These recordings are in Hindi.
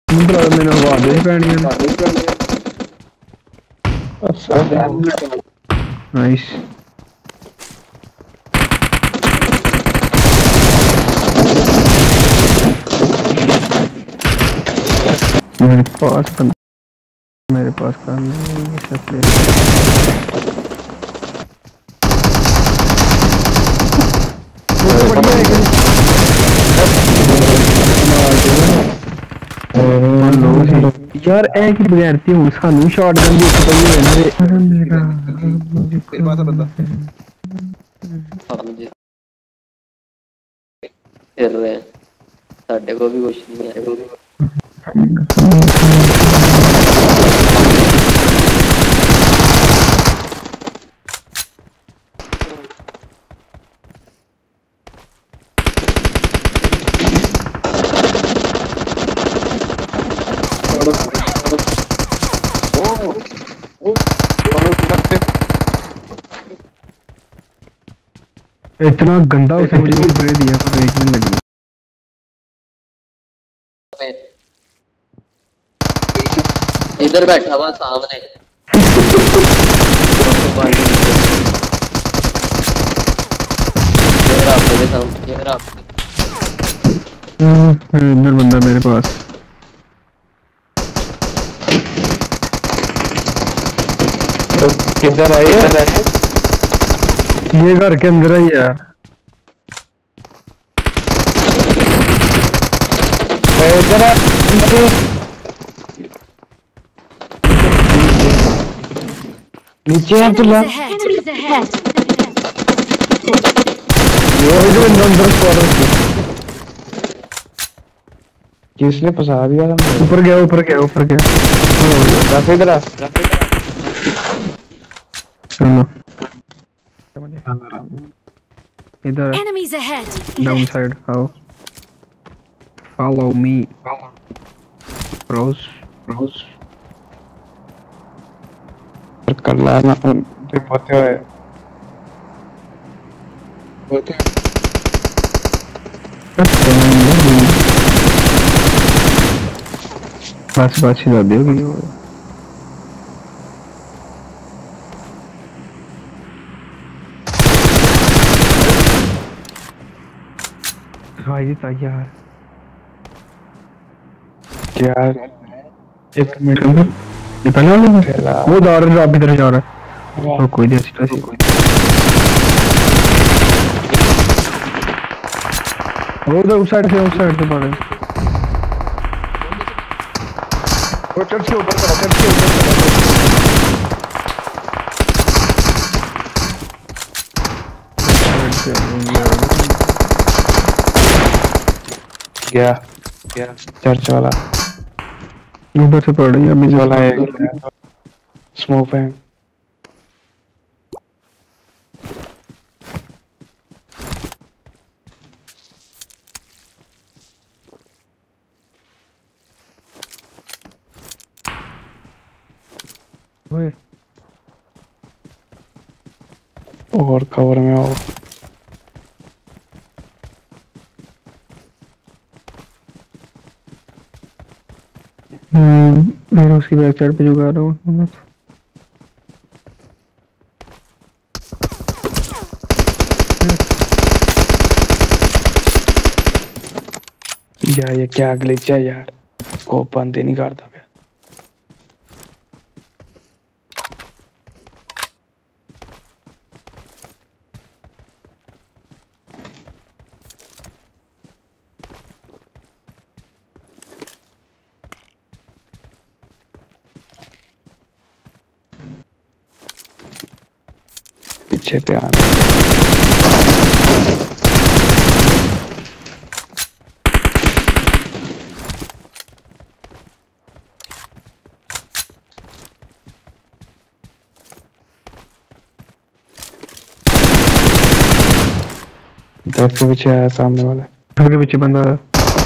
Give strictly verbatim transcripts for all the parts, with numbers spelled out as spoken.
मतलब मैंने आवाज ही पैनी है। नाइस मेरे पास मेरे पास काम नहीं है सब यार एक ही बगैरती हूँ सानू शॉटगन दी पता ही है मेरा तेरे पास है बंदा खेल रहे हैं साढ़े को भी कुछ नहीं है इतना गंदा उसे मुझे स्प्रे दिया पर एक नहीं लगी इधर बैठा हुआ सामने इधर बंदा मेरे पास किधर आई है ये घर के अंदर ही है इधर नीचे है तो ला ये जो अंदर स्क्वाड किसने फंसा दिया ऊपर गया ऊपर गया ऊपर गया रास्ते इधर चलो इधर Enemies ahead. डाउन साइड आओ follow me bros bros करना ना ते पते है पते बस बस ही दे दियो भाई जी तैयार क्या एक मिनट में ये पहले वाला वो जा रहा है आप इधर जा रहा है तो कोई नहीं अच्छी तरह वो उधर उस साइड से उस साइड से पड़े वो चर्च के ऊपर चढ़ा चर्च के ऊपर गया गया चर्च वाला ऊपर से पड़ रही है अभी वाला है स्मोक है ओए और कवर में आओ हम्म मैं उसकी बैक साइड पे जुगा रहा हूँ यार ये क्या ग्लिच है यार को बंद ही नहीं करता मैं पीछे पे आना दस के पीछे आया सामने वाला घर के पीछे बंदा है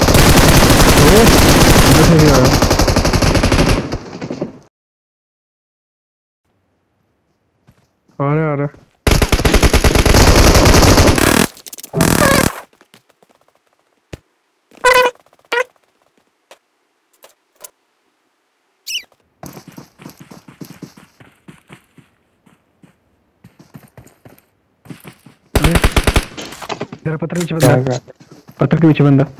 आ रहा आ रहा इधर पत्थर के पीछे क्या बंदा, कर पत्थर के पीछे बंदा।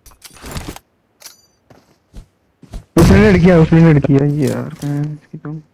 उसने लड़किया उसने लड़किया यार, मैं इसकी तो